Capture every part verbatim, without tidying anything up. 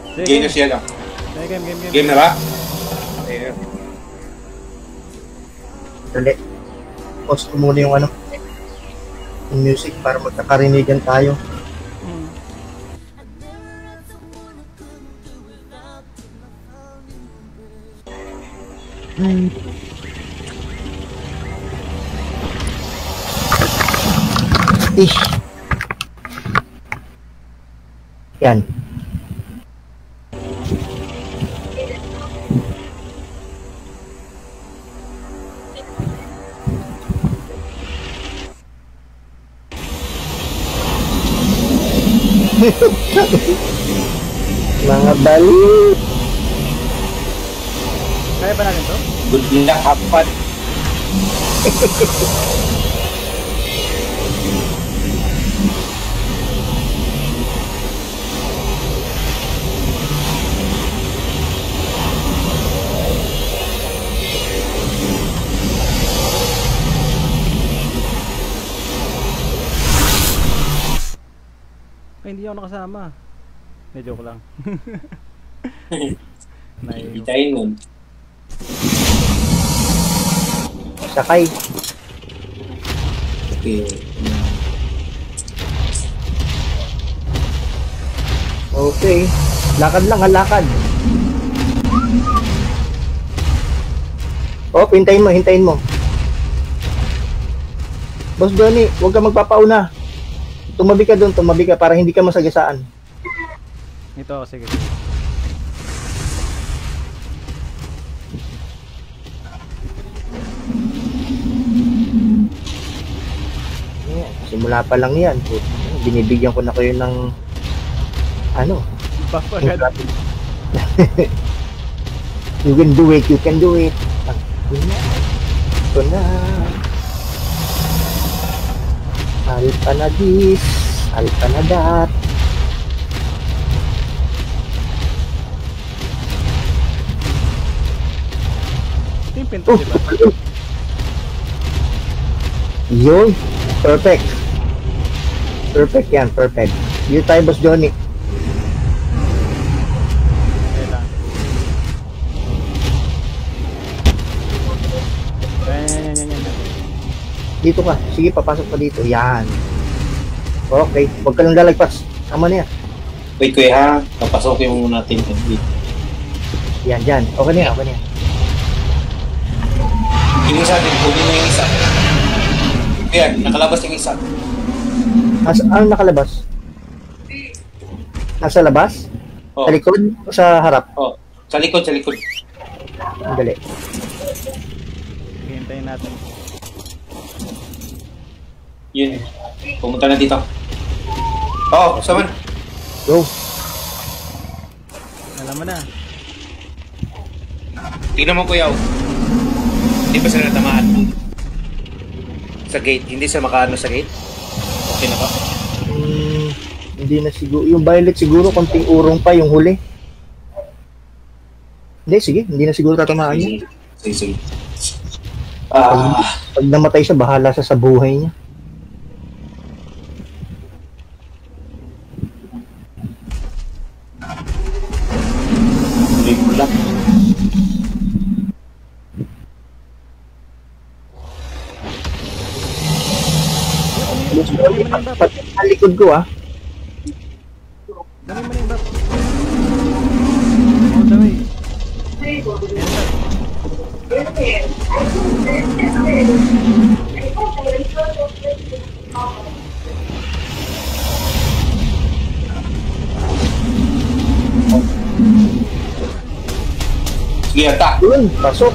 Game na siya lang. Game, game, game. Game na ba? Ayun. Dali. Pause ko muna yung ano, yung music para magkakarinigan tayo. Hmm. Ish. Yan. Mga bali. Kaya ba natin to? Good luck, have fun. Ay, hindi ako nakasama. May joke lang. Bitayin nun. Sakay. Okay. Okay. Lakad lang, ha, lakad. Oh, hintayin mo, hintayin mo. Boss Johnny, huwag ka magpapauna. Tumabi ka doon, tumabi ka para hindi ka masagasaan. Ito, sige. Yeah, simula pa lang yan. Binibigyan ko na kayo ng ano? Papagad. You can do it, you can do it. Ito na. Ito na. Alpa na this, alpa na that. Ito yung pinto, Oh, diba? yun. Perfect. Perfect yan, perfect. Yun tayo, Boss Johnny. Okay lang. Yan, yan, yan, yan, yan. Dito ka. Sige, papasok pa dito. Yan. Okay. Huwag ka lang lalagpas. Tama na yan. Wait, kuya ha. Papasokin mo muna natin. Yan, dyan. Okay na yan, okay na yan. Yung isa din, kunin mo yung isa. Ayan, nakalabas yung isa. As, ano nakalabas? Nasa labas? Oh. Sa likod? O sa harap? Oh, sa likod, sa likod. Ang dali. Hintayin natin. Yun. Pumunta na dito. Oo, oh, saman. Go. Alam mo na. Tingnan mo kuya. Hindi pa sila natamaan. Sa gate, hindi sa makaano sa gate. Okay na ba? Hmm, hindi na siguro. Yung violet siguro, konting urong pa yung huli. Hindi, sige. Hindi na siguro tatamaan niya. Sige, sige. Ah, Pag namatay siya, bahala siya sa buhay niya. hindi ko lang. Pati sa likod ko, ah. Dali mo na yung bap. All the way. Sige, ata. Yun, pasok.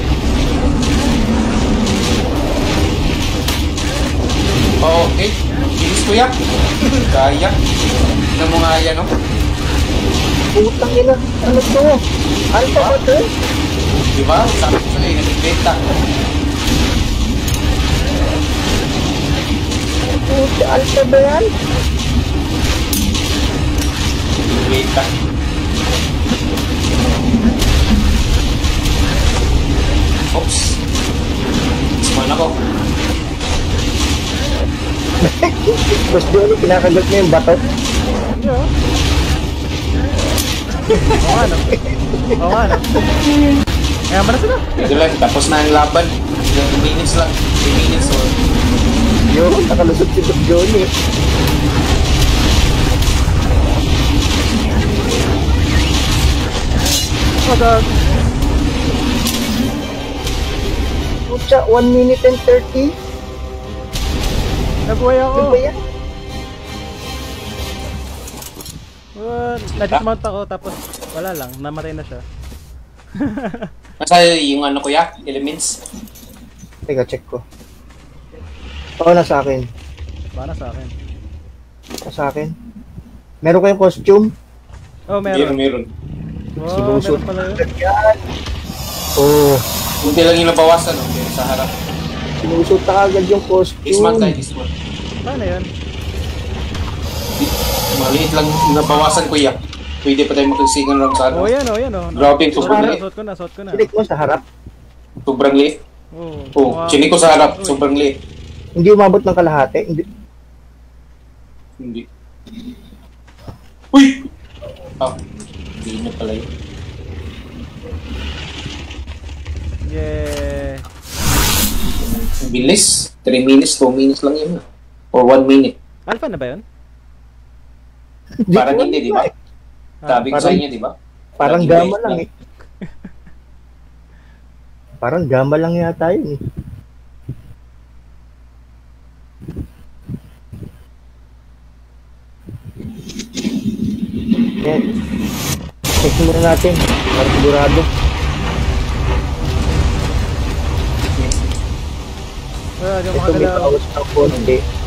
Oo, okay. Bilis kuya. Kaya. Tignan mo nga yan, no? Putang ina. Ano to? Alpha ba to? Diba? Sabi ko sa'yo, nag-beta. Puta, alpha ba yan? Beta. Oops. Sman ako. Tapos doon, kinakagat niya yung bato. Oo nga, no? Oo nga, no? Kaya ba na sila? Ito lang, tapos na ang laban. Ilang minutes lang. three minutes or... Yun, nakalusot si Doc Johnny. Oh, God. Pucha, one minute and thirty? Nabuhay ako. Ano ba yan? Uh, na-dismount ako tapos wala lang, namatay na siya. Nasa yung ano kuya, elements. Teka, check ko. Oo, nasa akin. Bana sa akin. Nasa akin. Meron kayong costume? Oh, Meron, meron. meron. Oh, Sinusot. meron pala yun. Yan. Oo. Kunti lang yung nabawasan, no? Pero sa harap. Sinusot na agad yung This month tayo, costume. this month. Paano yun? Maliit lang yung nabawasan kuya. Pwede pa tayo magkasigan lang sa Oh, ano. yan, oh, yan, oh. Grabe yung sobrang Suot liit. ko na, suot ko na. Silik mo sa harap. Sobrang liit. Oh, Oh, wow. chinik ko sa harap. Uy. Sobrang liit. Hindi umabot ng kalahati. Hindi. Hindi. Uy! Ah, hindi na pala yun. Yeah. Ang bilis. three minutes, two minutes lang yun. Or one minute. Alpha na ba yun? Parang hindi, di ba? Ah, Sabi ko sa parang- inyo, di ba? Parang Lagi gama base lang eh. Parang gama lang yata yun eh. Yan. Check muna natin. Para sigurado. Wala, di ako Ito may makagalaw. bawas ng konti.